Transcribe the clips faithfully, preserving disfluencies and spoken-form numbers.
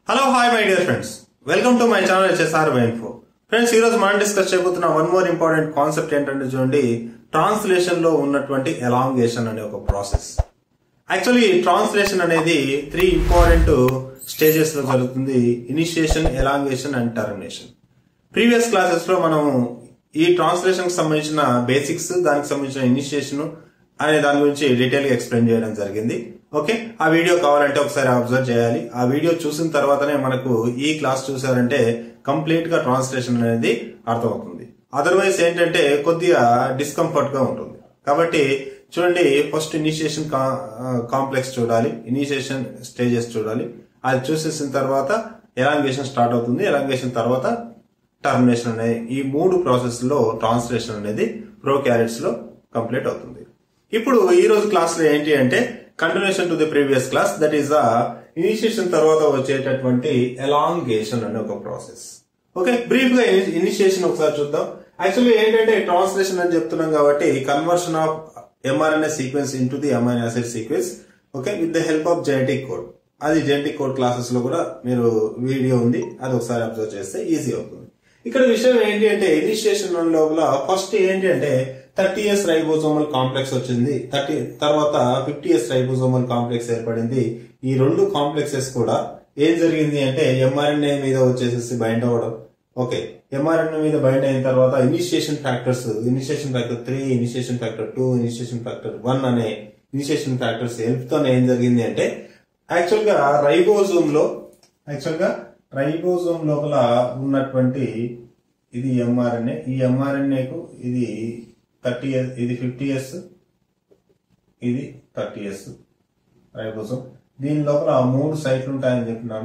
Hello hi my dear friends, welcome to my channel HSR info. Friends, ఈ రోజు మనం discuss చేయబోతున్న one more important concept ఏంటంటే చూడండి, ట్రాన్స్లేషన్ లో ఉన్నటువంటి ఎలాంగేషన్ అనే ఒక ప్రాసెస్. యాక్చువల్లీ ట్రాన్స్లేషన్ అనేది త్రీ ఇంపార్టెంట్ స్టేజెస్ లో జరుగుతుంది: initiation, elongation and termination. Previous classes లో మనం ఈ ట్రాన్స్లేషన్ కి సంబంధించిన బేసిక్స్, దానికి సంబంధించిన ఇనిషియేషన్ అనే దాని గురించి డీటెయిల్ గా ఎక్స్ప్లెయిన్ చేయడం జరిగింది. ఓకే, ఆ వీడియో కావాలంటే ఒకసారి అబ్జర్వ్ చేయాలి. ఆ వీడియో చూసిన తర్వాతనే మనకు ఈ క్లాస్ చూసారంటే కంప్లీట్ గా ట్రాన్స్లేషన్ అనేది అర్థమవుతుంది. అదర్వైజ్ ఏంటంటే కొద్దిగా డిస్కంఫర్ట్ గా ఉంటుంది. కాబట్టి చూడండి, ఫస్ట్ ఇనిషియేషన్ కాంప్లెక్స్ చూడాలి, ఇనిషియేషన్ స్టేజెస్ చూడాలి. అది చూసేసిన తర్వాత ఎలాంగేషన్ స్టార్ట్ అవుతుంది. ఎలాంగేషన్ తర్వాత టర్మినేషన్ అనే ఈ మూడు ప్రాసెస్ లో ట్రాన్స్లేషన్ అనేది ప్రోకారియోట్స్ లో కంప్లీట్ అవుతుంది. ఇప్పుడు ఈ రోజు క్లాస్ లో ఏంటి అంటే continuation to the previous class, that is the initiation తర్వాత వచ్చేటటువంటి ఎలాంగేషన్ అనే ఒక ప్రాసెస్. ఓకే, బ్రీఫ్ గా ఇనిషియేషన్ ఒకసారి చూద్దాం. యాక్చువల్లీ ఏంటంటే ట్రాన్స్లేషన్ అని చెప్తున్నాం కాబట్టి conversion of mRNA sequence into the amino acid sequence, okay, with the help of genetic code. అది జెనెటిక్ కోడ్ క్లాసెస్ లో కూడా మీరు వీడియో ఉంది, అది ఒకసారి అబ్జర్వ్ చేస్తే ఈజీ అవుతుంది. ఇక్కడ విషయం ఏంటి అంటే ఇనిషియేషన్ లోపల ఫస్ట్ ఏంటి అంటే థర్టీ ఇయర్స్ రైబోజోమల్ కాంప్లెక్స్ వచ్చింది. థర్టీ తర్వాత ఫిఫ్టీ ఇయర్స్ రైబోజోమల్ కాంప్లెక్స్ ఏర్పడింది. ఈ రెండు కాంప్లెక్సెస్ కూడా ఏం జరిగింది అంటే ఎంఆర్ఎన్ఏ మీద వచ్చేసేసి బైండ్ అవ్వడం. ఓకే, ఎంఆర్ఎన్ఏ మీద బైండ్ అయిన తర్వాత initiation factors, initiation factor three, initiation factor two, initiation factor one అనే ఇనిషియేషన్ ఫ్యాక్టర్స్ హెల్ప్ తో ఏం జరిగింది అంటే యాక్చువల్ గా రైబోజోమ్ లో యాక్చువల్ గా రైబోజోమ్ లోపల ఉన్నటువంటి ఇది ఎంఆర్ఎన్ఏ. ఈ ఎంఆర్ఎన్ఏకు ఇది థర్టీ ఇయర్స్, ఇది ఫిఫ్టీ ఇయర్స్, ఇది థర్టీ ఇయర్స్ రైబోజోమ్. దీని లోపల మూడు సైట్లు ఉంటాయని చెప్పినాను.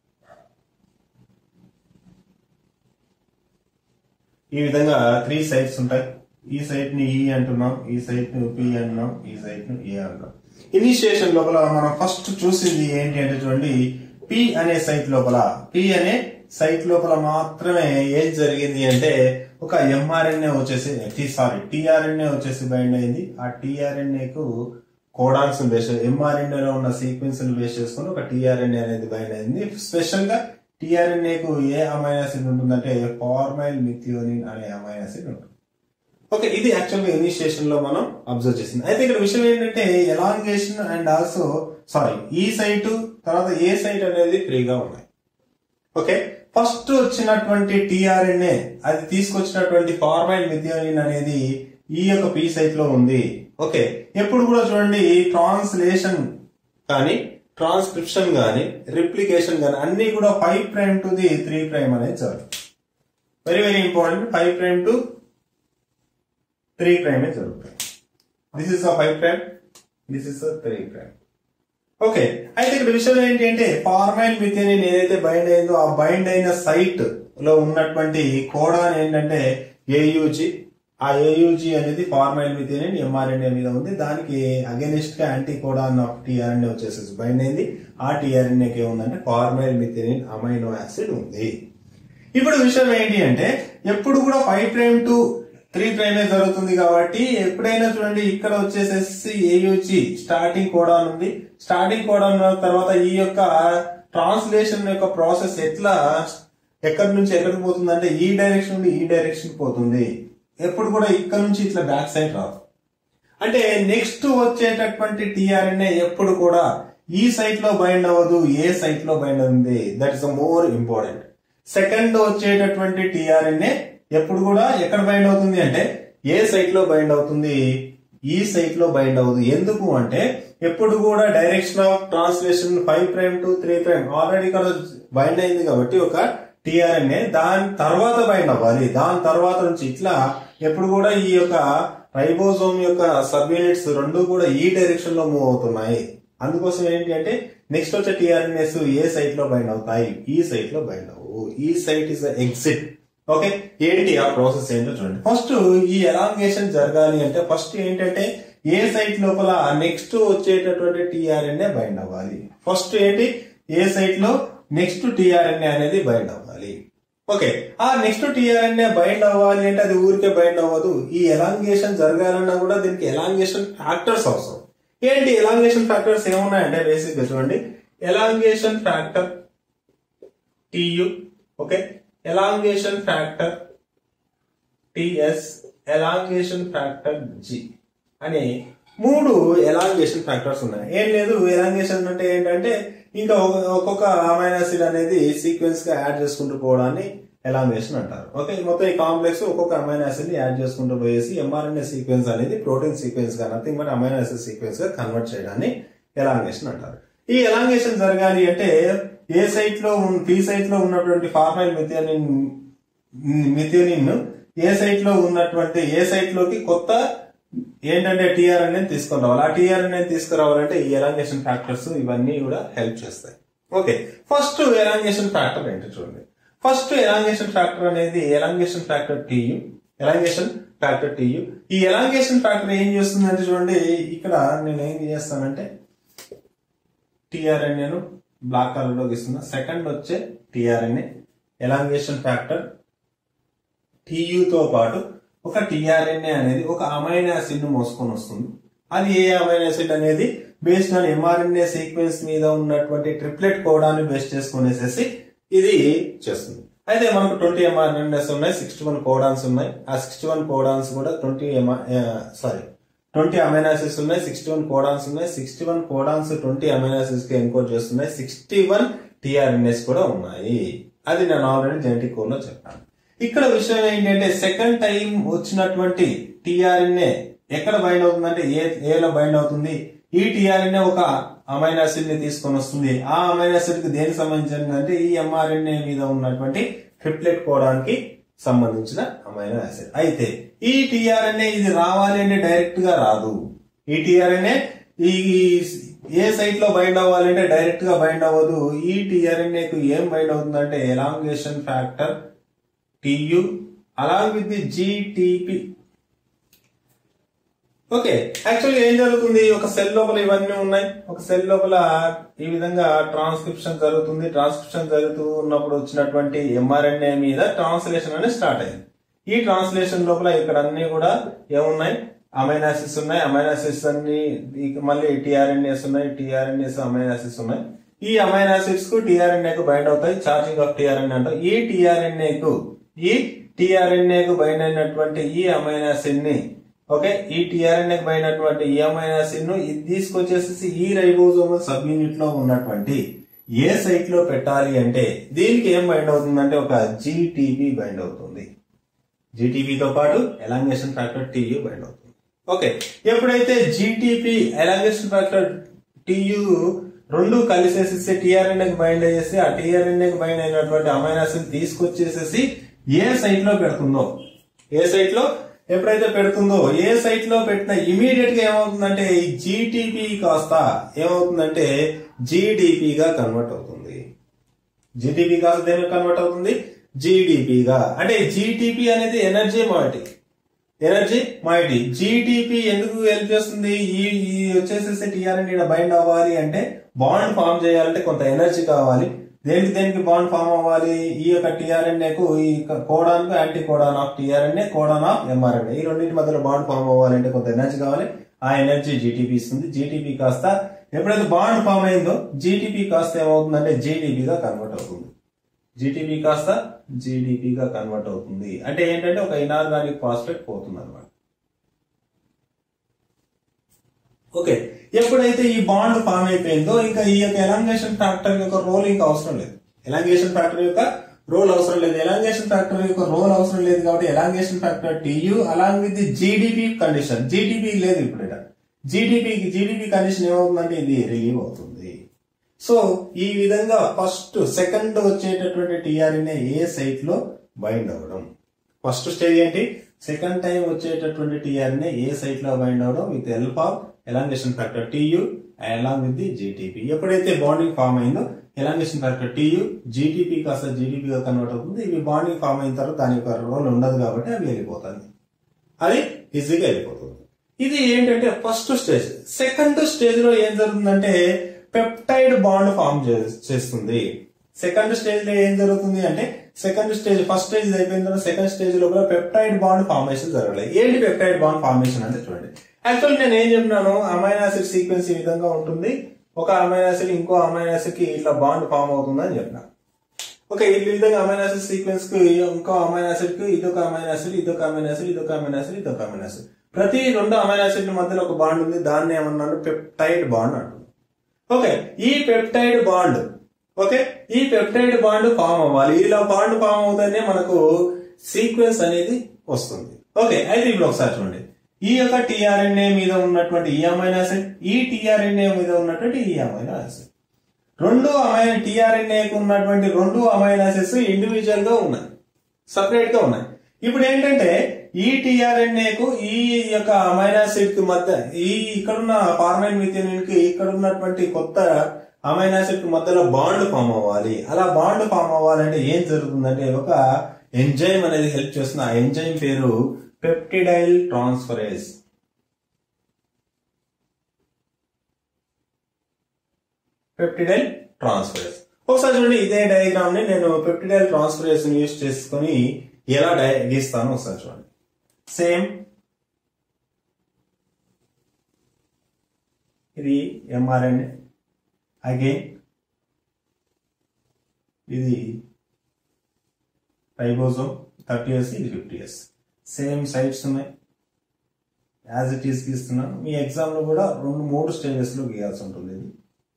ఈ విధంగా త్రీ సైట్స్ ఉంటాయి. ఈ సైట్ ని ఈ అంటున్నాం, ఈ సైట్ ను పి అంటున్నాం, ఈ సైట్ ను ఏ అంటున్నాం. ఇనిషియేషన్ లోపల మనం ఫస్ట్ చూసింది ఏంటి అంటే చూడండి, పి అనే సైట్ లోపల పి అనే సైట్ లోపల మాత్రమే ఏం జరిగింది అంటే ఒక ఎంఆర్ఎన్ఏ వచ్చేసి సారీ టిఆర్ఎన్ఏ వచ్చేసి బైండ్ అయింది. ఆ టిఆర్ఎన్ఏ కు కోడాన్స్ బేస్, ఎంఆర్ఎన్ఏ లో ఉన్న సీక్వెన్స్ బేస్ చేసుకుని ఒక టిఆర్ఎన్ఏ అనేది బైండ్ అయింది. స్పెషల్ గా టిఆర్ఎన్ఏ కు ఏ అమైనో యాసిడ్ ఉంటుందంటే ఫార్మైల్ మిథియోనిన్ అనే అమైనో యాసిడ్ ఉంటుంది. ఓకే, ఇది యాక్చువల్ గా ఇనిషియేషన్ లో మనం అబ్జర్వ్ చేసింది. అయితే ఇక్కడ విషయం ఏంటంటే elongation and also sorry E site తర్వాత ఏ సైట్ అనేది ఫ్రీగా ఉన్నాయి. ఓకే, ఫస్ట్ వచ్చినటువంటి టిఆర్ఎన్ఏ అది తీసుకొచ్చినటువంటి ఫార్మైల్ మిథియోనిన్ అనేది ఈ యొక్క పి సైట్ లో ఉంది. ఓకే, ఎప్పుడు కూడా చూడండి ట్రాన్స్లేషన్ కానీ ట్రాన్స్క్రిప్షన్ గానీ రిప్లికేషన్ గానీ అన్ని కూడా five prime to the three prime అనేది జరుగుతుంది. Very very important. Five prime to three prime జరుగుతాయి. This is five prime, this is three prime. Okay, అయితే ఇక్కడ విషయం ఏంటి అంటే ఫార్మైల్ మిథియోనిన్ ఏదైతే బైండ్ అయిందో ఆ బైండ్ అయిన సైట్ లో ఉన్నటువంటి కోడాన్ ఏంటంటే ఏయుజి. ఆ ఏయుజి అనేది ఫార్మైల్ మిథియోనిన్ ఎంఆర్ఎన్ఏ మీద ఉంది. దానికి అగెనిస్ట్ గా యాంటీ కోడాన్ ఆఫ్ టిఆర్ఎన్ఏ వచ్చేసి బైండ్ అయింది. ఆ టిఆర్ఎన్ఏకి ఏముందంటే ఫార్మైల్ మిథియోనిన్ అమైనో యాసిడ్ ఉంది. ఇప్పుడు విషయం ఏంటి అంటే ఎప్పుడు కూడా ఫైవ్ ప్రైమ్ టు త్రీ ప్రైమే జరుగుతుంది కాబట్టి ఎప్పుడైనా చూడండి ఇక్కడ వచ్చేసేసి ఏయుజి స్టార్టింగ్ కోడాన్ ఉంది. స్టార్టింగ్ కోడాన్ తర్వాత ఈ యొక్క ట్రాన్స్లేషన్ యొక్క ప్రాసెస్ ఎట్లా ఎక్కడి నుంచి ఎక్కడికి పోతుంది అంటే ఈ డైరెక్షన్ నుండి ఈ డైరెక్షన్ పోతుంది. ఎప్పుడు కూడా ఇక్కడ నుంచి ఇట్లా బ్యాక్ సైడ్ రాదు. అంటే నెక్స్ట్ వచ్చేటటువంటి టిఆర్ఎన్ఏ ఎప్పుడు కూడా ఈ సైట్ లో బైండ్ అవ్వదు, ఏ సైట్ లో బైండ్ అవుతుంది. That is the more important. Second వచ్చేటటువంటి టిఆర్ఎన్ఏ ఎప్పుడు కూడా ఎక్కడ బైండ్ అవుతుంది అంటే ఏ సైట్ లో బైండ్ అవుతుంది, ఈ సైట్ లో బైండ్ అవుతుంది. ఎందుకు అంటే ఎప్పుడు కూడా direction of translation five prime to three prime already ఇక్కడ బైండ్ అయింది కాబట్టి ఒక టిఆర్ఎన్ఏ దాని తర్వాత బైండ్ అవ్వాలి. దాని తర్వాత నుంచి ఇట్లా ఎప్పుడు కూడా ఈ యొక్క రైబోజోమ్ యొక్క సబ్ యూనిట్స్ రెండు కూడా ఈ డైరెక్షన్ లో మూవ్ అవుతున్నాయి. అందుకోసం ఏంటి అంటే నెక్స్ట్ వచ్చే టిఆర్ఎన్ఏస్ ఏ సైట్ లో బైండ్ అవుతాయి, ఈ సైట్ లో బైండ్ అవ్వవు. ఈ సైట్ ఇస్ ఎగ్జిట్. ఓకే, ఏంటి ఆ ప్రాసెస్ ఏంటో చూడండి. ఫస్ట్ ఈ ఎలాంగేషన్ జరగాలి అంటే ఫస్ట్ ఏంటంటే ఏ సైట్ లోపల నెక్స్ట్ వచ్చేటటువంటి టిఆర్ఎన్ఏ బైండ్ అవ్వాలి. ఫస్ట్ ఏంటి ఏ సైట్ లో నెక్స్ట్ టిఆర్ఎన్ఏ అనేది బైండ్ అవ్వాలి. ఓకే, ఆ నెక్స్ట్ టిఆర్ఎన్ఏ బైండ్ అవ్వాలి అంటే అది ఊరికే బైండ్ అవ్వదు. ఈ ఎలాంగేషన్ జరగాలన్నా కూడా దీనికి ఎలాంగేషన్ ఫ్యాక్టర్స్ అవసరం. ఏంటి ఎలాంగేషన్ ఫ్యాక్టర్స్ ఏమున్నాయంటే బేసిక్ గా చూడండి, elongation factor Tu, okay, elongation factor Ts, elongation factor G అని మూడు ఎలాంగేషన్ ఫ్యాక్టర్స్ ఉన్నాయి. ఏం లేదు, ఎలాంగేషన్ అంటే ఏంటంటే ఇంకా ఒక్కొక్క అమైనో యాసిడ్ అనేది సీక్వెన్స్ గా యాడ్ చేసుకుంటూ పోవడాన్ని ఎలాంగేషన్ అంటారు. ఓకే, మొత్తం ఈ కాంప్లెక్స్ ఒక్కొక్క అమైనో యాసిడ్ ని యాడ్ చేసుకుంటూ పోయేసి ఎంఆర్ఎన్ఏ సీక్వెన్స్ అనేది ప్రోటీన్ సీక్వెన్స్ గా nothing but amino acid sequence గా కన్వర్ట్ చేయడాన్ని ఎలాంగేషన్ అంటారు. ఈ ఎలాంగేషన్ జరగాలి అంటే ఏ సైట్ లో పి సైట్ లో ఉన్నటువంటి formyl methionine methionine A site లో ఉన్నటువంటి ఏ సైట్ లోకి కొత్త ఏంటంటే టీఆర్ఎన్ఏ తీసుకుని రావాలి. ఆ టీఆర్ఎన్ఏ తీసుకురావాలంటే ఈ ఎలాంగేషన్ ఫ్యాక్టర్స్ ఇవన్నీ కూడా హెల్ప్ చేస్తాయి. ఓకే, ఫస్ట్ ఎలాంగేషన్ ఫ్యాక్టర్ ఏంటి చూడండి. ఫస్ట్ ఎలాంగేషన్ ఫ్యాక్టర్ అనేది elongation factor Tu, elongation factor Tu. ఈ ఎలాంగేషన్ ఫ్యాక్టర్ ఏం చేస్తుందంటే చూడండి, ఇక్కడ నేను ఏం చేస్తానంటే టీఆర్ఎన్ఏను బ్లాక్ కలర్ లో గీస్తున్నా. సెకండ్ వచ్చే టీఆర్ఎన్ఏ ఎలాంగేషన్ ఫ్యాక్టర్ టియుతో పాటు ఒక టీఆర్ఎన్ఏ అనేది ఒక అమైనో యాసిడ్ ను మోసుకొని వస్తుంది. అది ఏ అమైనో యాసిడ్ అనేది బేస్డ్ ఆన్ ఎంఆర్ఎన్ఏ సీక్వెన్స్ మీద ఉన్నటువంటి ట్రిప్లెట్ కోడాన్ని బేస్ చేసుకునేసేసి ఇది చేస్తుంది. అయితే మనకు ట్వంటీ ఎంఆర్ఎన్ఏస్ ఉన్నాయి, సిక్స్టీ వన్ కోడాన్స్ ఉన్నాయి. ఆ సిక్స్టీ వన్ కోడాన్స్ కూడా twenty sorry twenty amino acids ఉన్నాయి, సిక్స్టీ వన్ కోడాన్స్ ఉన్నాయి. Sixty one codons twenty amino acids కి ఎన్కోడ్ చేస్తున్నాయి. సిక్స్టీ వన్ టీఆర్ఎన్ఏస్ కూడా ఉన్నాయి. అది నేను ఆల్రెడీ జెనెటిక్ కోడ్ లో చెప్పాను. ఇక్కడ విషయం ఏంటంటే సెకండ్ టైం వచ్చినటువంటి టీఆర్ఎన్ఏ ఎక్కడ బైండ్ అవుతుందంటే ఏ ఏలో బైండ్ అవుతుంది. ఈ టీఆర్ఎన్ఏ ఒక అమైనో యాసిడ్ ని తీసుకొని వస్తుంది. ఆ అమైనో యాసిడ్ కి దేనికి సంబంధించిందంటే ఈ ఎంఆర్ఎన్ఏ మీద ఉన్నటువంటి ట్రిప్లెట్ కోడానికి సంబంధించిన అమైనో యాసిడ్. అయితే ఈ టీఆర్ఎన్ఏ ఇది రావాలి అంటే డైరెక్ట్ గా రాదు. ఈ టీఆర్ఎన్ఏ ఈ ఏ సైట్ లో బైండ్ అవ్వాలంటే డైరెక్ట్ గా బైండ్ అవ్వదు. ఈ టీఆర్ఎన్ఏ కు ఏం బైండ్ అవుతుందంటే elongation factor Tu along with the GTP. Okay, యాక్చువల్గా ఏం జరుగుతుంది, ఒక సెల్ లోపల ఇవన్నీ ఉన్నాయి. ఒక సెల్ లోపల ఈ విధంగా ట్రాన్స్క్రిప్షన్ జరుగుతుంది. ట్రాన్స్క్రిప్షన్ జరుగుతూ ఉన్నప్పుడు వచ్చినటువంటి ఎంఆర్ఎన్ఏ మీద ట్రాన్స్లేషన్ అనేది స్టార్ట్ అయింది. ఈ ట్రాన్స్లేషన్ లోపల ఇక్కడ అన్ని కూడా ఏమున్నాయి, అమైనో యాసిడ్స్ ఉన్నాయి. అమైనో యాసిడ్స్ అన్ని మళ్ళీ టీఆర్ఎన్ఏస్ ఉన్నాయి. టీఆర్ఎన్ఏస్ అమైనో యాసిడ్స్ ఉన్నాయి. ఈ అమైనో యాసిడ్స్ కు టీఆర్ఎన్ఏ కు బైండ్ అవుతాయి. చార్జింగ్ ఆఫ్ టీఆర్ఎన్ఏ అంటారు. ఈ టీఆర్ఎన్ఏ కు ఈ టీఆర్ఎన్ఏ కు బైండ్ అయినటువంటి ఈ అమైనో యాసిడ్ ని ఓకే ఈ టీఆర్ఎన్ఏ కు బైండ్ అయినటువంటి ఈ అమైనో యాసిడ్ ను ఇది తీసుకొచ్చేసి ఈ రైబోజోమల్ సబ్ యూనిట్ లో ఉన్నటువంటి ఏ సైట్ లో పెట్టాలి అంటే దీనికి ఏం బైండ్ అవుతుందంటే ఒక జిటిపి బైండ్ అవుతుంది. జిటిపితో పాటు ఎలాంగేషన్ ఫ్యాక్టర్ టియు బైండ్ అవుతుంది. ఓకే, ఎప్పుడైతే జిటిపి ఎలాంగేషన్ ఫ్యాక్టర్ టియు రెండు కలిసేసి టీఆర్ఎన్ఏ కి బైండ్ అయ్యేసి ఆ టీఆర్ఎన్ఏ కి బైండ్ అయినటువంటి అమైనో యాసిడ్ తీసుకొచ్చేసేసి ఏ సైట్ లో పెడుతుందో ఏ సైట్ లో ఎప్పుడైతే పెడుతుందో ఏ సైట్ లో పెట్టిన ఇమీడియట్ గా ఏమవుతుందంటే ఈ జిటిపి కాస్త ఏమవుతుందంటే జిడిపిగా కన్వర్ట్ అవుతుంది. జిటిపి కాస్త దేనికి కన్వర్ట్ అవుతుంది, జిడిపిగా. అంటే జిటిపి అనేది energy moiety energy moiety GTP ఎందుకు హెల్ప్ చేస్తుంది, ఈ వచ్చేసేసి టీఆర్ఎన్ఏ బైండ్ అవ్వాలి అంటే బాండ్ ఫామ్ చేయాలంటే కొంత ఎనర్జీ కావాలి. దేనికి దేనికి బాండ్ ఫామ్ అవ్వాలి, ఈ యొక్క టీఆర్ఎన్ఏ కు ఈ కోడాన్ కు anti codon of tRNA, codon of mRNA, ఈ రెండింటి మధ్యలో బాండ్ ఫామ్ అవ్వాలంటే కొంత ఎనర్జీ కావాలి. ఆ ఎనర్జీ జిటిపి ఇస్తుంది. జిటిపి కాస్త ఎప్పుడైతే బాండ్ ఫామ్ అయిందో జిటిపి కాస్త ఏమవుతుందంటే జిడిపిగా కన్వర్ట్ అవుతుంది. జిటిపి కాస్త జిడిపిగా కన్వర్ట్ అవుతుంది. అంటే ఏంటంటే ఒక ఇనార్గానిక్ ఫాస్ఫేట్ పోతుంది అనమాట. ఓకే, ఎప్పుడైతే ఈ బాండ్ ఫామ్ అయిపోయిందో ఇంకా ఈ యొక్క ఎలాంగేషన్ ఫ్యాక్టర్ యొక్క రోల్ ఇంకా అవసరం లేదు. ఎలాంగేషన్ ఫ్యాక్టర్ యొక్క రోల్ అవసరం లేదు. ఎలాంగేషన్ ఫ్యాక్టర్ యొక్క రోల్ అవసరం లేదు కాబట్టి elongation factor Tu along with the GDP condition. GDP లేదు ఇప్పుడు ఇక్కడ. జిడిపి జిడిపి కండిషన్ ఏమవుతుందంటే ఇది రిలీవ్ అవుతుంది. సో ఈ విధంగా ఫస్ట్ సెకండ్ వచ్చేటటువంటి టీఆర్ఎన్ఏ ఏ సైట్ లో బైండ్ అవ్వడం. ఫస్ట్ స్టేజ్ ఏంటి, సెకండ్ టైం వచ్చేటటువంటి టీఆర్ఎన్ఏ ఏ సైట్ లో బైండ్ అవ్వడం with help of elongation factor Tu along with the GTP. ఎప్పుడైతే బాండింగ్ ఫామ్ అయిందో ఎలాంగేషన్ ఫ్యాక్టర్ టియు జిటిపి కాస్త జిడిపిగా కన్వర్ట్ అవుతుంది. ఇవి బాండింగ్ ఫామ్ అయిన తర్వాత దాని యొక్క రోల్ ఉండదు కాబట్టి అవి వెళ్ళిపోతుంది. అది ఈజీగా వెళ్ళిపోతుంది. ఇది ఏంటంటే ఫస్ట్ స్టేజ్. సెకండ్ స్టేజ్ లో ఏం జరుగుతుందంటే పెప్టైడ్ బాండ్ ఫామ్ చేస్తుంది. సెకండ్ స్టేజ్ లో ఏం జరుగుతుంది అంటే సెకండ్ స్టేజ్ ఫస్ట్ స్టేజ్ అయిపోయిన తర్వాత సెకండ్ స్టేజ్ లోపల పెప్టైడ్ బాండ్ ఫార్మేషన్ జరగలేదు. ఏంటి పెప్టైడ్ బాండ్ ఫార్మేషన్ అంటే చూడండి. యాక్చువల్ నేను ఏం చెప్పినాను, అమైనో యాసిడ్ సీక్వెన్స్ ఈ విధంగా ఉంటుంది. ఒక అమైనో యాసిడ్ ఇంకో అమైనో యాసిడ్ కి ఇట్లా బాండ్ ఫామ్ అవుతుంది అని చెప్పిన. ఓకే, ఈ విధంగా అమైనో యాసిడ్ సీక్వెన్స్ కు ఇంకో అమైనో యాసిడ్ కు ఇదొక అమైనో యాసిడ్, ఇదొక అమైనో యాసిడ్, ఇదొక అమైనో యాసిడ్, ఇదొక అమైనో యాసిడ్. ప్రతి రెండు అమైనో యాసిడ్ మధ్యలో ఒక బాండ్ ఉంది, దాన్ని ఏమన్నాడు పెప్టైడ్ బాండ్ అంటుంది. ఓకే, ఈ పెప్టైడ్ బాండ్ ఓకే ఈ పెప్టైడ్ బాండ్ ఫామ్ అవ్వాలి. ఇలా బాండ్ ఫామ్ అవుతానే మనకు సీక్వెన్స్ అనేది వస్తుంది. ఓకే, అయితే ఇప్పుడు ఒకసారి చూడండి, ఈ యొక్క టిఆర్ఎన్ఏ మీద ఉన్నటువంటి ఈ అమైనో యాసిడ్, ఈ టిఆర్ఎన్ఏ మీద ఉన్నటువంటి ఈ అమైనో యాసిడ్, రెండు అమైనో టిఆర్ఎన్ఏకు ఉన్నటువంటి రెండు అమైనో యాసిడ్స్ ఇండివిజువల్ గా ఉన్నాయి, సపరేట్ గా ఉన్నాయి. ఇప్పుడు ఏంటంటే ఈ టిఆర్ఎన్ఏకు ఈ యొక్క అమైనో యాసిడ్ కి మధ్య ఈ ఇక్కడున్న ఫార్మైల్ మిథియోనిన్ కి ఇక్కడ ఉన్నటువంటి కొత్త అమైనో యాసిడ్ కి మధ్యలో బాండ్ ఫామ్ అవ్వాలి. అలా బాండ్ ఫామ్ అవ్వాలంటే ఏం జరుగుతుందంటే ఒక ఎంజైమ్ అనేది హెల్ప్ చేస్తుంది. ఆ ఎంజైమ్ పేరు పెప్టిడైల్ ట్రాన్స్ఫరేజ్. పెప్టిడైల్ ట్రాన్స్ఫరేజ్ ఒకసారి చూడండి, ఇదే డయాగ్రామ్ ని నేను పెప్టిడైల్ ట్రాన్స్ఫరేజ్ యూజ్ చేసుకుని ఎలా డై గీస్తాను ఒకసారి చూడండి. సేమ్ ఇది ఎంఆర్ఎన్ఏ, అగైన్ ఇది రైబోజోమ్ థర్టీ ఇయర్స్, ఇది ఫిఫ్టీ ఇయర్స్, సేమ్ సైట్స్ ఉన్నాయి, యాజ్ ఇట్ ఈస్ గీస్తున్నాను. మీ ఎగ్జామ్ లో కూడా రెండు మూడు స్టేజెస్ లో గీయాల్సి ఉంటుంది. ఇది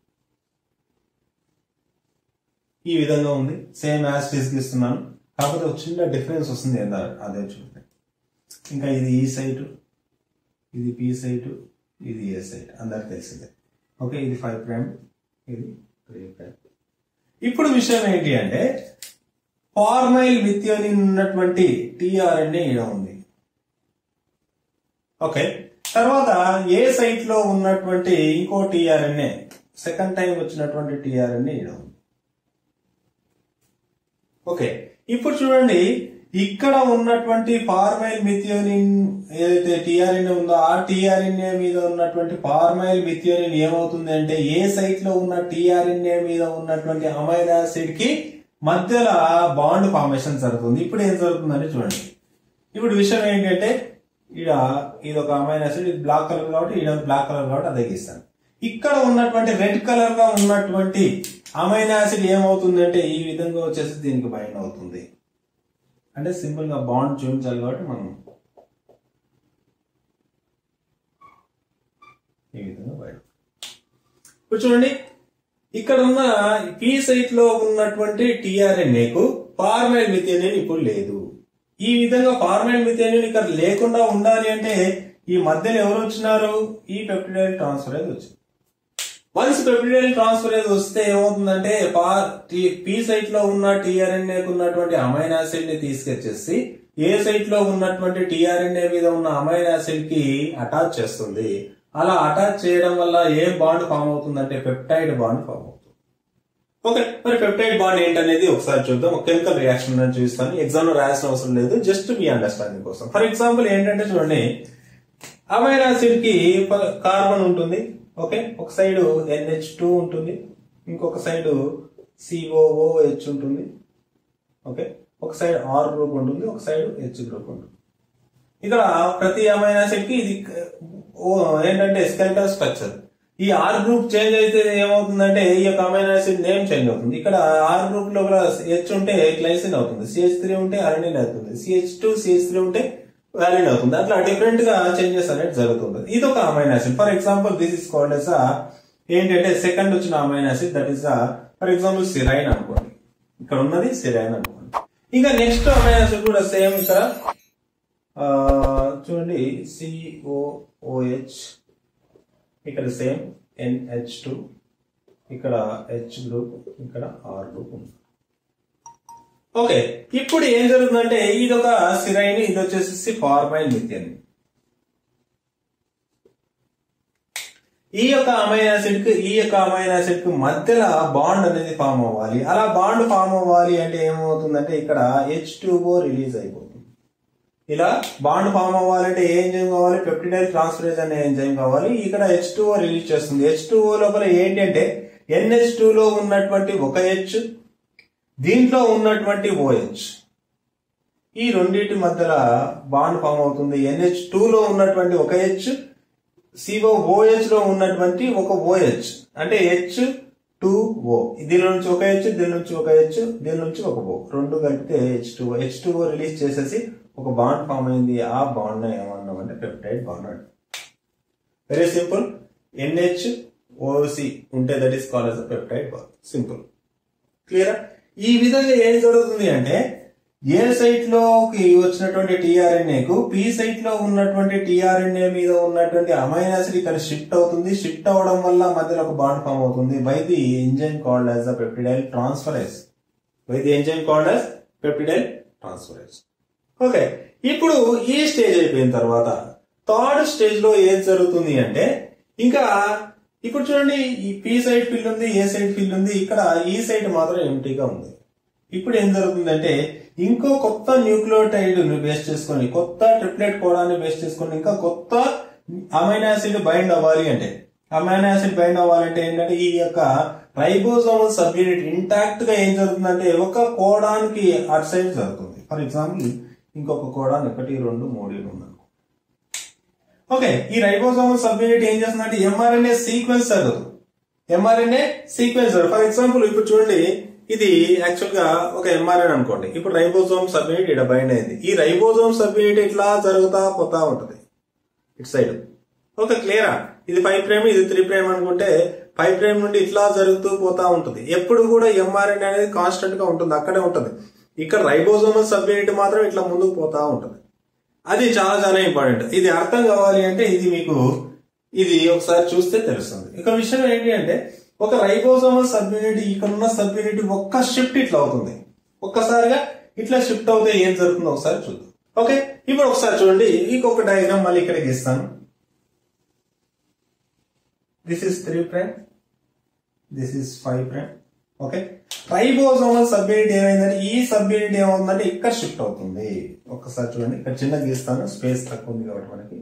ఈ విధంగా ఉంది, సేమ్ యాజ్ ఇట్ ఈస్ గీస్తున్నాను, కాకపోతే ఒక చిన్న డిఫరెన్స్ వస్తుంది, అదే చూడండి. ఇంకా ఇది ఈ సైట్, ఇది పి సైట్, ఇది ఏ సైట్, అందరికి తెలిసిందే. ఓకే, ఇది ఫైవ్ ప్రైమ్, ఇది త్రీ ప్రైమ్. ఇప్పుడు విషయం ఏంటి అంటే ఫార్మైల్ మిథియోనిన్ ఉన్నటువంటి టిఆర్ఎన్ఏ ఇలా ఉంది. ఓకే, తర్వాత ఏ సైట్ లో ఉన్నటువంటి ఇంకో టిఆర్ఎన్ఏ, సెకండ్ టైం వచ్చినటువంటి టిఆర్ఎన్ఏ ఇలా ఉంది. ఓకే, ఇప్పుడు చూడండి, ఇక్కడ ఉన్నటువంటి ఫార్మైల్ మిథియోనిన్ ఏదైతే టిఆర్ఎన్ఏ ఉందో ఆ టిఆర్ఎన్ఏ మీద ఉన్నటువంటి ఫార్మైల్ మిథియోనిన్ ఏమవుతుంది అంటే ఏ సైట్ లో ఉన్న టిఆర్ఎన్ఏ మీద ఉన్నటువంటి అమైనో యాసిడ్ కి మధ్యలో బాండ్ ఫార్మేషన్ జరుగుతుంది. ఇప్పుడు ఏం జరుగుతుందంటే చూడండి, ఇప్పుడు విషయం ఏంటంటే ఇక్కడ ఇది ఒక అమైనో యాసిడ్, ఇది బ్లాక్ కలర్ కాబట్టి ఇది బ్లాక్ కలర్ కాబట్టి అదే గీస్తాను. ఇక్కడ ఉన్నటువంటి రెడ్ కలర్ గా ఉన్నటువంటి అమైనో యాసిడ్ ఏమవుతుందంటే ఈ విధంగా వచ్చేసి దీనికి బైండ్ అవుతుంది. అంటే సింపుల్ గా బాండ్ చూపించాలి కాబట్టి మనం ఈ విధంగా బైండ్. ఇప్పుడు చూడండి, ఇక్కడ ఉన్న పి సైట్ లో ఉన్నటువంటి టిఆర్ఎన్ఏకు ఫార్మైల్ మిథియోనిన్ ఇప్పుడు లేదు. ఈ విధంగా ఫార్మైల్ మిథియోనిన్ ఇక్కడ లేకుండా ఉండాలి అంటే ఈ మధ్యలో ఎవరు వచ్చినారు, ఈ పెప్టిడైల్ ట్రాన్స్ఫరేజ్ వచ్చింది. వన్స్ పెప్టిడైల్ ట్రాన్స్ఫరేజ్ వస్తే ఏమవుతుందంటే పి సైట్ లో ఉన్న టిఆర్ఎన్ఏకు ఉన్నటువంటి అమైనో యాసిడ్ ని తీసుకొచ్చేసి ఏ సైట్ లో ఉన్నటువంటి టిఆర్ఎన్ఏ మీద ఉన్న అమైనో యాసిడ్ కి అటాచ్ చేస్తుంది. అలా అటాచ్ చేయడం వల్ల ఏం బాండ్ ఫామ్ అవుతుందంటే పెప్టైడ్ బాండ్ ఫామ్ అవుతుంది. ఓకే, మరి పెప్టైడ్ బాండ్ ఏంటనేది ఒకసారి చూద్దాం. ఒక కెమికల్ రియాక్షన్ అని చూస్తాను, ఎగ్జామ్ లో రాయాల్సిన అవసరం లేదు, జస్ట్ మీ అండర్స్టాండింగ్ కోసం. ఫర్ ఎగ్జాంపుల్ ఏంటంటే చూడండి, అమైనో యాసిడ్ కి కార్బన్ ఉంటుంది. ఓకే, ఒక సైడ్ ఎన్హెచ్ టూ ఉంటుంది, ఇంకొక సైడ్ సిఓఓహెచ్ ఉంటుంది. ఓకే, ఒక సైడ్ ఆర్ గ్రూప్ ఉంటుంది, ఒక సైడ్ హెచ్ గ్రూప్ ఉంటుంది. ఇక్కడ ప్రతి అమైనో యాసిడ్ కి ఇది ఏంటంటే స్కెలిటల్ స్ట్రక్చర్. ఈ ఆర్ గ్రూప్ చేంజ్ అయితే ఏమవుతుందంటే ఈ యొక్క అమైనో యాసిడ్ నేమ్ చేంజ్ అవుతుంది. ఇక్కడ ఆర్ గ్రూప్ లో హెచ్ ఉంటే గ్లైసిన్ అవుతుంది, సిహెచ్ త్రీ ఉంటే అరెనిన్ అవుతుంది, సిహెచ్ టూ సిహెచ్ త్రీ ఉంటే వ్యాలిడ్ అవుతుంది. అట్లా డిఫరెంట్ గా చేంజెస్ అనేది జరుగుతుంది. ఇది ఒక amino acid. For example this is called S ఏంటంటే సెకండ్ వచ్చిన amino acid, that is for example serine అనుకోండి. ఇక్కడ ఉన్నది సిరైన్ అనుకోండి. ఇంకా నెక్స్ట్ అమైనో యాసిడ్ కూడా సేమ్ ఇక్కడ చూడండి, సిఓఓహెచ్, ఇక్కడ సేమ్ ఎన్హెచ్ టూ, ఇక్కడ హెచ్ గ్రూప్, ఇక్కడ ఆర్ గ్రూప్ ఉంది. ఓకే, ఇప్పుడు ఏం జరుగుతుందంటే ఇది ఒక సిరైన్, ఇది వచ్చేసి ఫార్మైల్ మిథియోనిన్. ఈ యొక్క అమైనో యాసిడ్ కి ఈ యొక్క అమైనో యాసిడ్ కి మధ్యలో బాండ్ అనేది ఫామ్ అవ్వాలి. అలా బాండ్ ఫామ్ అవ్వాలి అంటే ఏమవుతుందంటే ఇక్కడ హెచ్ టూ ఓ రిలీజ్ అయిపోతుంది. ఇలా బాండ్ ఫామ్ అవ్వాలంటే ఏ ఎంజైమ్ కావాలి, పెప్టిడైల్ ట్రాన్స్ఫరేజ్ అనే ఎంజైమ్ కావాలి. ఇక్కడ హెచ్ టూ ఓ రిలీజ్ చేస్తుంది. హెచ్ టూ ఓ లోపల ఏంటంటే ఎన్హెచ్ టూ లో ఉన్నటువంటి ఒక హెచ్, దీంట్లో ఉన్నటువంటి ఓహెచ్, ఈ రెండింటి మధ్యలో బాండ్ ఫామ్ అవుతుంది. ఎన్హెచ్ టూ లో ఉన్నటువంటి ఒక హెచ్, సిఓఓహెచ్ లో ఉన్నటువంటి ఒక ఓహెచ్, అంటే హెచ్ టూ ఓ, దీని నుంచి ఒక హెచ్, దీని నుంచి ఒక హెచ్, దీని నుంచి ఒక ఓ, రెండు కలిపితే H two O. H two O release చేసేసి ఒక బాండ్ ఫామ్ అయింది. ఆ బాండ్ ఏమన్నాం అంటే పెప్టైడ్ బాండ్ అండి. Very simple. ఎన్హెచ్ ఓసి ఉంటే that is called as a peptide bond. Simple. Clear? ఈ విధంగా ఏం జరుగుతుంది అంటే ఏ సైట్ లోకి వచ్చినటువంటి టీఆర్ఎన్ఏకు పి సైట్ లో ఉన్నటువంటి టీఆర్ఎన్ఏ మీద ఉన్నటువంటి అమైనో యాసిడ్ ఇక్కడ షిఫ్ట్ అవుతుంది. షిఫ్ట్ అవడం వల్ల మధ్యలో ఒక బాండ్ ఫామ్ అవుతుంది. By the enzyme called as the peptidyl transferase. By the enzyme called as peptidyl transferase. Okay, ఇప్పుడు ఈ స్టేజ్ అయిపోయిన తర్వాత థర్డ్ స్టేజ్ లో ఏం జరుగుతుంది అంటే ఇంకా ఇప్పుడు చూడండి, ఈ పి సైడ్ ఫిల్ ఉంది, ఏ సైడ్ ఫిల్ ఉంది, ఇక్కడ ఈ సైడ్ మాత్రం ఎంటీగా ఉంది. ఇప్పుడు ఏం జరుగుతుందంటే ఇంకో కొత్త న్యూక్లియోటైడ్ బేస్ చేసుకొని, కొత్త ట్రిప్లెట్ కోడాన్ని బేస్ చేసుకొని ఇంకా కొత్త అమైనో యాసిడ్ బైండ్ అవ్వాలి అంటే, అమైనో యాసిడ్ బైండ్ అవ్వాలంటే ఏంటంటే ఈ యొక్క రైబోజోమల్ సబ్ యూనిట్ ఇంటాక్ట్ గా ఏం జరుగుతుందంటే ఒక కోడానికి అటు సైడ్ జరుగుతుంది. ఫర్ ఎగ్జాంపుల్ ఇంకొక కోడాన్ ఒకటి రెండు మూడు ఉంది. ఓకే, ఈ రైబోజోమల్ సబ్ యూనిట్ ఏం చేస్తుందంటే ఎంఆర్ఎన్ఏ సీక్వెన్స్ జరుగుతుంది. MRNA sequence. ఫర్ ఎగ్జాంపుల్ ఇప్పుడు చూడండి, ఇది యాక్చువల్ గా ఒక ఎంఆర్ఎన్ అనుకోండి. ఇప్పుడు రైబోజోమ్ సబ్ యూనిట్ ఇక్కడ బైండ్ అయింది. ఈ రైబోజోమ్ సబ్ యూనిట్ ఇట్లా జరుగుతా పోతా ఉంటది ఇటు సైడ్. ఓకే, క్లియరా? ఇది ఫైవ్ ప్రైమ్, ఇది త్రీ ప్రైమ్ అనుకుంటే ఫైవ్ ప్రైమ్ నుండి ఇట్లా జరుగుతూ పోతా ఉంటుంది. ఎప్పుడు కూడా ఎంఆర్ఎన్ అనేది కాన్స్టెంట్ గా ఉంటుంది, అక్కడే ఉంటుంది. ఇక్కడ రైబోజోమల్ సబ్ యూనిట్ మాత్రం ఇట్లా ముందుకు పోతా ఉంటుంది. అది చాలా చాలా ఇంపార్టెంట్. ఇది అర్థం కావాలి అంటే ఇది మీకు ఇది ఒకసారి చూస్తే తెలుస్తుంది. ఇక విషయం ఏంటి అంటే ఒక రైబోజోమల్ సబ్ యూనిట్ ఇక్కడ ఉన్న సబ్ యూనిట్ ఒక్క షిఫ్ట్ ఇట్లా అవుతుంది. ఒక్కసారిగా ఇట్లా షిఫ్ట్ అవుతే ఏం జరుగుతుందో ఒకసారి చూద్దాం. ఓకే, ఇప్పుడు ఒకసారి చూడండి, ఇంకొక డయాగ్రామ్ మళ్ళీ ఇక్కడ గీస్తాను. This is three prime, this is five prime. Okay, ribosomal sub unit ఏమైందంటే ఈ సబ్ యూనిట్ ఏమవుతుందంటే ఇక్కడ షిఫ్ట్ అవుతుంది. ఒక్కసారి చూడండి, ఇక్కడ చిన్న గీస్తాను, స్పేస్ తక్కువ ఉంది కాబట్టి మనకి.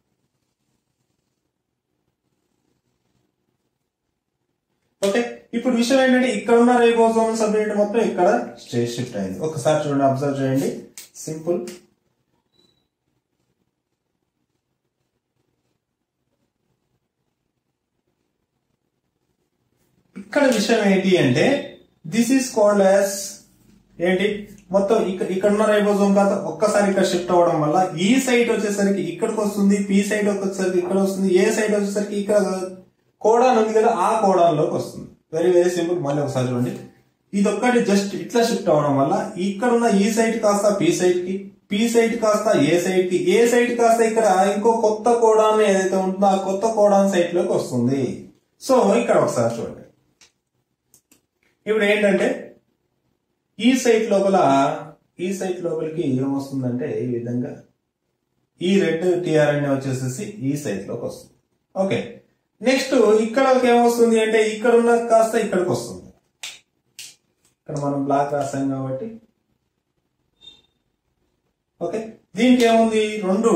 ఓకే, ఇప్పుడు విషయం ఏంటంటే ఇక్కడ ఉన్న రైబోజోమల్ సబ్ యూనిట్ మొత్తం ఇక్కడ స్టేజ్ షిఫ్ట్ అయింది. ఒకసారి చూడండి, అబ్జర్వ్ చేయండి. సింపుల్. ఇక్కడ విషయం ఏంటి అంటే దిస్ ఈస్ కాల్డ్ యాజ్ ఏంటి, మొత్తం ఇక్కడ ఉన్న రైబోజోమ్ కాదు ఒక్కసారి ఇక్కడ షిఫ్ట్ అవడం వల్ల ఈ సైట్ వచ్చేసరికి ఇక్కడికి వస్తుంది, పి సైట్ వచ్చేసరికి ఇక్కడ వస్తుంది, ఏ సైట్ వచ్చేసరికి ఇక్కడ కోడాన్ ఉంది కదా ఆ కోడాన్ లోకి వస్తుంది. Very very simple. మళ్ళీ ఒకసారి చూడండి, ఇది ఒక్కటి జస్ట్ ఇట్లా షిఫ్ట్ అవడం వల్ల ఇక్కడ ఉన్న ఈ సైట్ కాస్త పి సైట్ కి, పి సైట్ కాస్త ఏ సైట్ కి, ఏ సైట్ కాస్త ఇక్కడ ఇంకో కొత్త కోడాన్ ఏదైతే ఉంటుందో ఆ కొత్త కోడాన్ సైట్ లోకి వస్తుంది. సో ఇక్కడ ఒకసారి చూడండి, ఇప్పుడు ఏంటంటే ఈ సైట్ లోపల ఈ సైట్ లోపలికి ఏమొస్తుందంటే ఈ విధంగా ఈ రెడ్ టిఆర్ఎన్ఏ వచ్చేసేసి ఈ సైట్ లోకి వస్తుంది. ఓకే, నెక్స్ట్ ఇక్కడ ఏమొస్తుంది అంటే ఇక్కడ ఉన్న కాస్త ఇక్కడికి వస్తుంది. ఇక్కడ మనం బ్లాక్ రాసాం కాబట్టి ఓకే, దీనికి ఏముంది, రెండు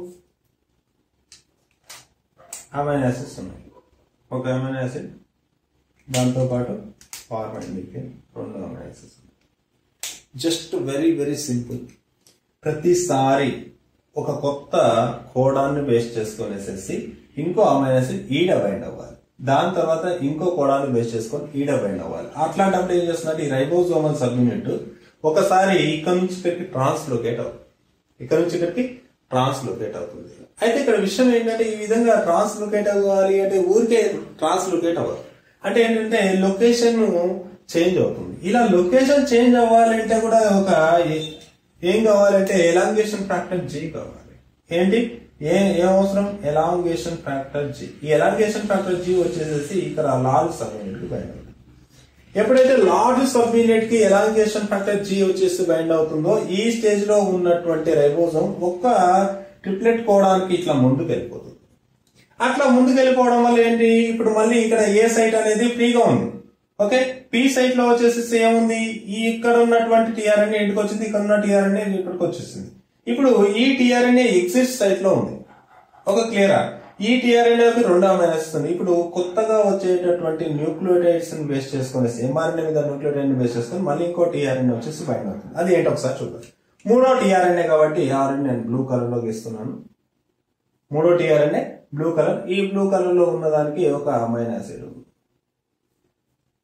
అమైనో యాసిడ్స్ ఉన్నాయి. ఒక అమైనో యాసిడ్ దాంతో పాటు ఫార్మాలిన్, రెండు amino acids. Just very very simple. ప్రతిసారి ఒక కొత్త కోడాన్ని బేస్ చేసుకునేసేసి ఇంకో అమైనో యాసిడ్ ఈడ బైండ్ అవ్వాలి, దాని తర్వాత ఇంకో కోడాన్ని బేస్ చేసుకొని ఈడ బైండ్ అవ్వాలి. అట్లాంటప్పుడు ఏం చేస్తున్నట్టు ఈ రైబోజోమల్ సబ్ యూనిట్ ఒకసారి ఇక్కడ నుంచి ఇక్కడికి ట్రాన్స్లోకేట్ అవుతుంది, ఇక్కడ నుంచి ఇక్కడికి ట్రాన్స్లోకేట్ అవుతుంది. అయితే ఇక్కడ విషయం ఏంటంటే ఈ విధంగా ట్రాన్స్లోకేట్ అవ్వాలి అంటే ఊరికే ట్రాన్స్లోకేట్ అవ్వాలి అంటే ఏంటంటే లొకేషన్ చేంజ్ అవుతుంది. ఇలా లొకేషన్ చేంజ్ అవ్వాలంటే కూడా ఒక ఏం కావాలంటే ఎలాంగేషన్ ఫ్యాక్టర్ జీ కావాలి. ఏంటి ఏ ఏం అవసరం, ఎలాంగేషన్ ఫ్యాక్టర్ జీ. ఈ ఎలాంగేషన్ ఫ్యాక్టర్ జీ వచ్చేసేసి ఇక్కడ లార్జ్ సబ్ యూనిట్ కి బైండ్ అవుతుంది. ఎప్పుడైతే లార్జ్ సబ్ యూనిట్ కి ఎలాంగేషన్ ఫ్యాక్టర్ జీ వచ్చేసి బైండ్ అవుతుందో ఈ స్టేజ్ లో ఉన్నటువంటి రైబోజోమ్ ఒక్క ట్రిప్లెట్ కోడానికి ఇట్లా ముందుకు వెళ్ళిపోతుంది. అట్లా ముందుకు వెళ్ళిపోవడం వల్ల ఏంటి, ఇప్పుడు మళ్ళీ ఇక్కడ ఏ సైట్ అనేది ఫ్రీగా ఉంది. ఓకే, పి సైట్ లో వచ్చేసి ఏముంది, ఈ ఇక్కడ ఉన్నటువంటి టీఆర్ఎన్ఏ ఇంటికి వచ్చింది, ఇక్కడ ఉన్న టీఆర్ఎన్ఏ ఇక్కడికి వచ్చేసింది. ఇప్పుడు ఈ టీఆర్ఎన్ఏ ఎగ్జిట్ సైట్ లో ఉంది. ఒక క్లియరా, ఈ టీఆర్ఎన్ఏ రెండు అమైనో యాసిడ్స్ ఉంది. ఇప్పుడు కొత్తగా వచ్చేటటువంటి న్యూక్లియోటైడ్స్ ని బేస్ చేసుకుని ఎంఆర్ఎన్ఏ మీద న్యూక్లియోటైడ్ ని బేస్ చేసుకుని మళ్ళీ ఇంకో టీఆర్ఎన్ఏ వచ్చేసి బైండ్ అవుతుంది. అది ఏంటో ఒకసారి చూద్దాం. మూడో టీఆర్ఎన్ఏ కాబట్టి ఆర్ఎన్ నేను బ్లూ కలర్ లో గీస్తున్నాను. మూడో టీఆర్ఎన్ఏ బ్లూ కలర్. ఈ బ్లూ కలర్ లో ఉన్నదానికి ఒక అమైనో యాసిడ్.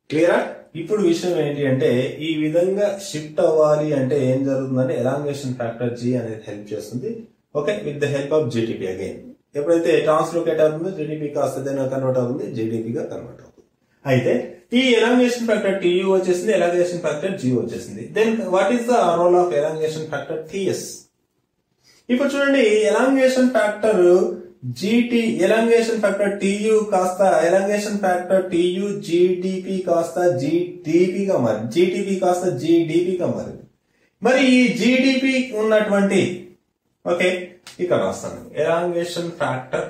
క్లియరా? ఇప్పుడు విషయం ఏంటి అంటే ఈ విధంగా షిఫ్ట్ అవ్వాలి అంటే ఏం జరుగుతుందంటే ఎలాంగేషన్ ఫ్యాక్టర్ జీ అనేది హెల్ప్ చేస్తుంది. Okay, with the help of GTP again. ఎప్పుడైతే ట్రాన్స్లోకేట్ అవుతుందో జీడీపీ కాస్త దేనిగా కన్వర్ట్ అవుతుంది, జీడీపీగా కన్వర్ట్ అవుతుంది. అయితే ఈ ఎలాంగేషన్ ఫ్యాక్టర్ టీయూ వచ్చేసింది, ఎలాంగేషన్ ఫ్యాక్టర్ జీ వచ్చేసింది. Then what is the role of elongation factor Ts? ఇప్పుడు చూడండి, elongation factor GT elongation factor Tu కాస్త ఎలాంగేషన్ ఫ్యాక్టర్ టీయూ జీడిపి కాస్త జీడిపిగా మారి జీటీపీ కాస్త జీడిపిగా మారింది. మరి ఈ జీడిపి ఉన్నటువంటి ఓకే ఇక్కడ రాస్తాను, ఎలాంగేషన్ ఫ్యాక్టర్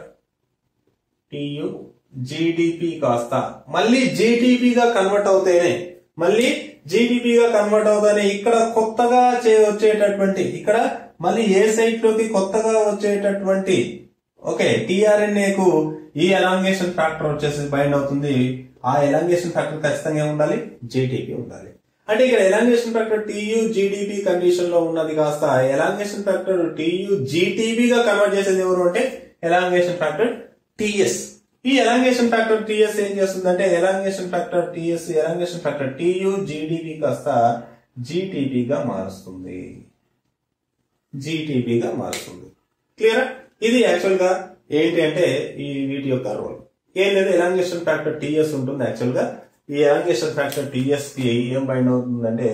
టీయూ జీడిపి కాస్త మళ్ళీ జీడిపిగా కన్వర్ట్ అవుతేనే మళ్ళీ జీడిపిగా కన్వర్ట్ అవుతానే ఇక్కడ కొత్తగా వచ్చేటటువంటి ఇక్కడ మళ్ళీ ఏ సైట్ లోకి కొత్తగా వచ్చేటటువంటి ఓకే టిఆర్ఎన్ఏకు ఈ ఎలాంగేషన్ ఫ్యాక్టర్ వచ్చేసి బైండ్ అవుతుంది. ఆ ఎలాంగేషన్ ఫ్యాక్టర్ ఖచ్చితంగా ఉండాలి, జీటీపీ ఉండాలి. అంటే ఇక్కడ elongation factor Tu GDP condition లో ఉన్నది కాస్త ఎలాంగేషన్ ఫ్యాక్టర్ టీయూ జీటీపీగా కన్వర్ట్ చేసేది ఎవరు అంటే ఎలాంగేషన్ ఫ్యాక్టర్ టీఎస్. ఈ ఎలాంగేషన్ ఫ్యాక్టర్ టీఎస్ ఏం చేస్తుందంటే elongation factor Ts elongation factor Tu GDP కాస్త జీటీపీగా మారుస్తుంది, జీటీపీగా మారుతుంది. క్లియర్? ఇది యాక్చువల్ గా ఏంటి అంటే ఈ వీటి యొక్క రోల్ ఏం లేదు, ఎలాంగేషన్ ఫ్యాక్టర్ టీఎస్ ఉంటుంది. యాక్చువల్ గా ఈ ఎలాంగేషన్ ఫ్యాక్టర్ టీఎస్ కి ఏం బైండ్ అవుతుందంటే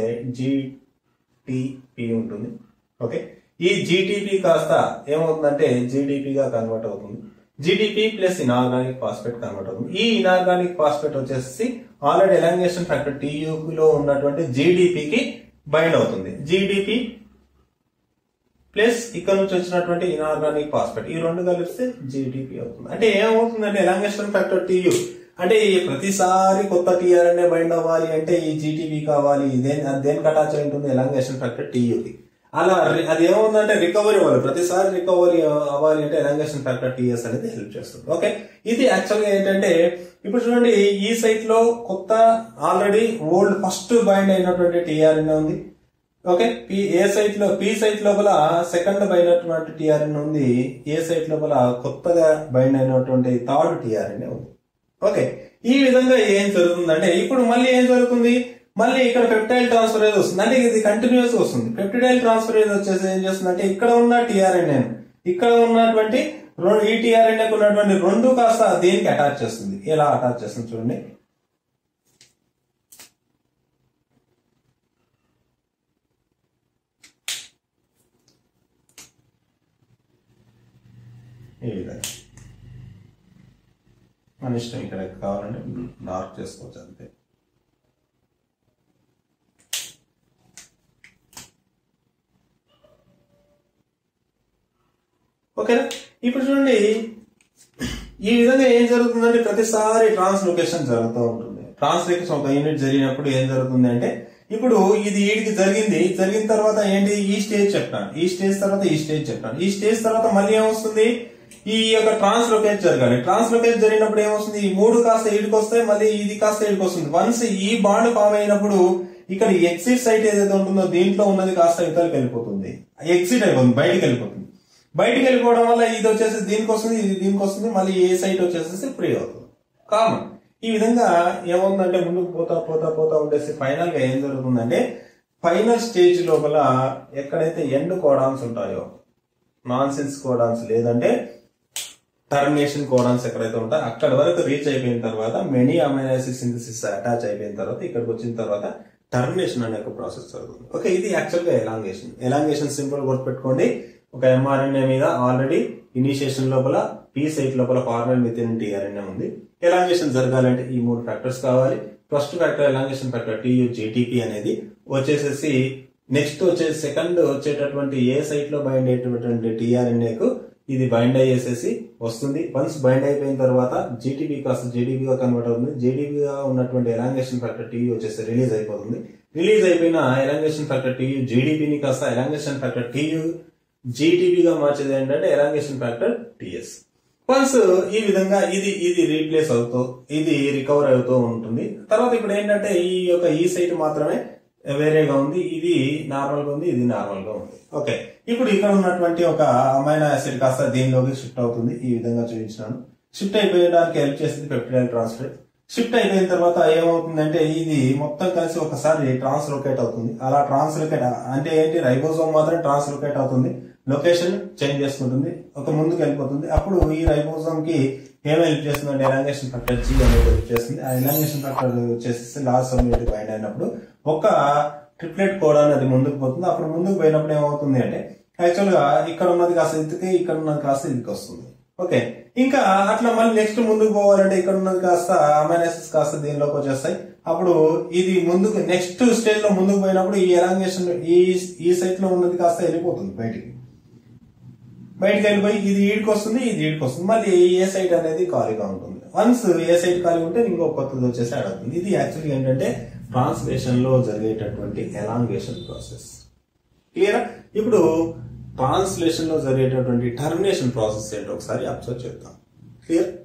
జీటీపీ ఉంటుంది. ఓకే, ఈ జీటీపీ కాస్త ఏమవుతుందంటే జీడిపిగా కన్వర్ట్ అవుతుంది. GDP plus inorganic phosphate convert అవుతుంది. ఈ ఇనార్గానిక్ ఫాస్ఫేట్ వచ్చేసి ఆల్రెడీ ఎలాంగేషన్ ఫ్యాక్టర్ టీయూ లో ఉన్నటువంటి జీడిపికి బైండ్ అవుతుంది. జీడిపి ప్లస్ ఇక్కడ నుంచి వచ్చినటువంటి ఇనార్గానిక్ ఫాస్ఫేట్ ఈ రెండు కలిపిస్తే జీడిపి అవుతుంది. అంటే ఏమవుతుందంటే ఎలాంగేషన్ ఫ్యాక్టర్ టీయూ అంటే ప్రతిసారి కొత్త టీఆర్ఎన్ఏ బైండ్ అవ్వాలి అంటే ఈ జీటీపీ కావాలి. దేని దేనికి అటాచ్ అయి ఉంటుంది, ఎలాంగేషన్ ఫ్యాక్టర్ టీయూకి. అలా అది ఏమవుతుందంటే రికవరీ అవ్వాలి, ప్రతిసారి రికవరీ అవ్వాలి అంటే ఎలాంగేషన్ ఫ్యాక్టర్ టీఎస్ అనేది హెల్ప్ చేస్తుంది. ఓకే, ఇది యాక్చువల్ గా ఏంటంటే ఇప్పుడు చూడండి, ఈ సైట్ లో కొత్త ఆల్రెడీ ఓల్డ్ ఫస్ట్ బైండ్ అయినటువంటి టీఆర్ఎన్ఏ ఉంది. ఓకే, పి ఏ సైట్ లో పి సైట్ లోపల సెకండ్ బైండ్ అయినటువంటి టీఆర్ఎన్ ఉంది, ఏ సైట్ లోపల కొత్తగా బైండ్ అయినటువంటి థర్డ్ టీఆర్ఎన్ ఉంది. ఓకే, ఈ విధంగా ఏం జరుగుతుందంటే ఇప్పుడు మళ్ళీ ఏం జరుగుతుంది, మళ్ళీ ఇక్కడ పెప్టైల్ ట్రాన్స్ఫరేజ్ వస్తుంది. అంటే ఇది కంటిన్యూస్ వస్తుంది. పెప్టిడైల్ ట్రాన్స్ఫరేజ్ వచ్చేసి ఏం చేస్తుందంటే ఇక్కడ ఉన్న టీఆర్ఎన్ఏ ఇక్కడ ఉన్నటువంటి ఈ టీఆర్ఎన్ఏకు ఉన్నటువంటి రెండు కాస్త దేనికి అటాచ్ చేస్తుంది. ఎలా అటాచ్ చేస్తుంది చూడండి, ఈ విధంగా మన ఇష్టం. ఇక్కడ కావాలంటే డార్క్ చేసుకోవచ్చు అంతే. ఓకేనా? ఇప్పుడు చూడండి, ఈ విధంగా ఏం జరుగుతుందంటే ప్రతిసారి ట్రాన్స్లోకేషన్ జరుగుతూ ఉంటుంది. ట్రాన్స్లోకేషన్ ఒక యూనిట్ జరిగినప్పుడు ఏం జరుగుతుంది అంటే ఇప్పుడు ఇది వీడికి జరిగింది, జరిగిన తర్వాత ఏంటి ఈ స్టేజ్ చెప్తాను, ఈ స్టేజ్ తర్వాత ఈ స్టేజ్ చెప్తాను, ఈ స్టేజ్ తర్వాత మళ్ళీ ఏమొస్తుంది ఈ యొక్క ట్రాన్స్లోకేట్ జరగాలి. ట్రాన్స్లోకేట్ జరిగినప్పుడు ఏమొస్తుంది, ఈ మూడు కాస్త ఈడికి వస్తాయి, మళ్ళీ ఇది కాస్త ఈడికి వస్తుంది. వన్స్ ఈ బాండ్ ఫామ్ అయినప్పుడు ఇక్కడ ఎగ్జిట్ సైట్ ఏదైతే ఉంటుందో దీంట్లో ఉన్నది కాస్త ఇతరులకు వెళ్ళిపోతుంది, ఎగ్జిట్ అయిపోతుంది, బయటికి వెళ్ళిపోతుంది. బయటికి వెళ్ళిపోవడం వల్ల ఇది వచ్చేసి దీనికి వస్తుంది, ఇది దీనికి వస్తుంది, మళ్ళీ ఏ సైట్ వచ్చేసి ఫ్రీ అవుతుంది, కామన్. ఈ విధంగా ఏమవుతుందంటే ముందుకు పోతా పోతా పోతా ఉండేసి ఫైనల్ గా ఏం జరుగుతుందంటే ఫైనల్ స్టేజ్ లోపల ఎక్కడైతే ఎండ్ కోడాన్స్ ఉంటాయో, నాన్ సెన్స్ కోడాన్స్ లేదంటే టర్మినేషన్ కోడాన్స్ ఎక్కడైతే ఉంటాయో అక్కడ వరకు రీచ్ అయిపోయిన తర్వాత many amino acid synthesis attach అయిపోయిన తర్వాత ఇక్కడికి వచ్చిన తర్వాత టర్మినేషన్ అనే ఒక ప్రాసెస్ జరుగుతుంది. ఓకే, ఇది యాక్చువల్ గా ఎలాంగేషన్. ఎలాంగేషన్ సింపుల్ గుర్తుపెట్టుకోండి. ఒక ఎంఆర్ఎన్ఏ మీద ఆల్రెడీ ఇనిషియేషన్ లోపల పీ సైట్ లోపల ఫార్మల్ మిథిన్ టీఆర్ఎన్ఏ ఉంది. ఎలాంగేషన్ జరగాలంటే ఈ మూడు ఫ్యాక్టర్స్ కావాలి. First factor elongation factor Tu GTP అనేది వచ్చేసేసి నెక్స్ట్ వచ్చేసి సెకండ్ వచ్చేటటువంటి ఏ సైట్ లో బైండ్ అయ్యేటటువంటి టీఆర్ఎన్ఏకు ఇది బైండ్ అయ్యేసేసి వస్తుంది. వన్స్ బైండ్ అయిపోయిన తర్వాత జీటీపీ కాస్త జీడీపీగా కన్వర్ట్ అవుతుంది. జీడీపీగా ఉన్నటువంటి ఎలాంగేషన్ ఫ్యాక్టర్ టీయూ వచ్చేసి రిలీజ్ అయిపోతుంది. రిలీజ్ అయిపోయిన ఎలాంగేషన్ ఫ్యాక్టర్ టీయూ జీడీపీని కాస్త ఎలాంగేషన్ ఫ్యాక్టర్ టీయూ జీటీపీగా మార్చేది ఏంటంటే ఎలాంగేషన్ ఫ్యాక్టర్ టీఎస్. వన్స్ ఈ విధంగా ఇది ఇది రీప్లేస్ అవుతూ ఇది రికవర్ అవుతూ ఉంటుంది. తర్వాత ఇప్పుడు ఏంటంటే ఈ యొక్క ఈ సైట్ మాత్రమే వేరేగా ఉంది, ఇది నార్మల్ గా ఉంది, ఇది నార్మల్ గా ఉంది. ఓకే, ఇప్పుడు ఇక్కడ ఉన్నటువంటి ఒక అమైనో యాసిడ్ కాస్త దీనిలోకి షిఫ్ట్ అవుతుంది. ఈ విధంగా చూపించినాను. షిఫ్ట్ అయిపోయడానికి హెల్ప్ చేసింది పెప్టిడైల్ ట్రాన్స్ఫరేజ్. షిఫ్ట్ అయిపోయిన తర్వాత ఏమవుతుందంటే ఇది మొత్తం కలిసి ఒకసారి ట్రాన్స్లోకేట్ అవుతుంది. అలా ట్రాన్స్లోకేట్ అంటే ఏంటి, రైబోజోమ్ మాత్రం ట్రాన్స్లోకేట్ అవుతుంది, లొకేషన్ చేంజ్ చేసుకుంటుంది, ఒక ముందుకు వెళ్ళిపోతుంది. అప్పుడు ఈ రైబోజోమ్ కి ఏమేమి హెల్ప్ చేస్తుంది అంటే ఎలాంగేషన్ ఫ్యాక్టర్ జీ అనేది హెల్ప్ చేస్తుంది. ఆ ఎలాంగేషన్ ఫ్యాక్టర్ వచ్చేసి లాస్ట్ సబ్యూనిటీ బైండ్ అయినప్పుడు ఒక ట్రిప్లెట్ కోడ్ అనేది ముందుకు పోతుంది. అప్పుడు ముందుకు పోయినప్పుడు ఏమవుతుంది అంటే యాక్చువల్ గా ఇక్కడ ఉన్నది కాస్త ఇదికి, ఇక్కడ ఉన్నది కాస్త ఇదికి వస్తుంది. ఓకే, ఇంకా అట్లా మళ్ళీ నెక్స్ట్ ముందుకు పోవాలంటే ఇక్కడ ఉన్నది కాస్త అమైనో యాసిడ్స్ కాస్త దీనిలోకి వచ్చేస్తాయి. అప్పుడు ఇది ముందుకు నెక్స్ట్ స్టేజ్ లో ముందుకు పోయినప్పుడు ఈ ఎలాంగేషన్ ఈ ఈ సైట్ లో ఉన్నది కాస్త వెళ్ళిపోతుంది బయటికి, బయటకు వెళ్ళిపోయి ఇది ఈడికి వస్తుంది, ఇది ఈడికి వస్తుంది. మళ్ళీ ఏ సైట్ అనేది ఖాళీగా ఉంటుంది. వన్స్ ఏ సైట్ ఖాళీ ఉంటే ఇంకో కొత్తది వచ్చేసి యాడ్ అవుతుంది. ఇది యాక్చువల్గా ఏంటంటే ట్రాన్స్లేషన్ లో జరిగేటటువంటి ఎలాంగేషన్ ప్రాసెస్. క్లియరా? ఇప్పుడు ట్రాన్స్లేషన్ లో జరిగేటటువంటి టర్మినేషన్ ప్రాసెస్ ఏంటో ఒకసారి అబ్జర్వ్ చేద్దాం. క్లియర్?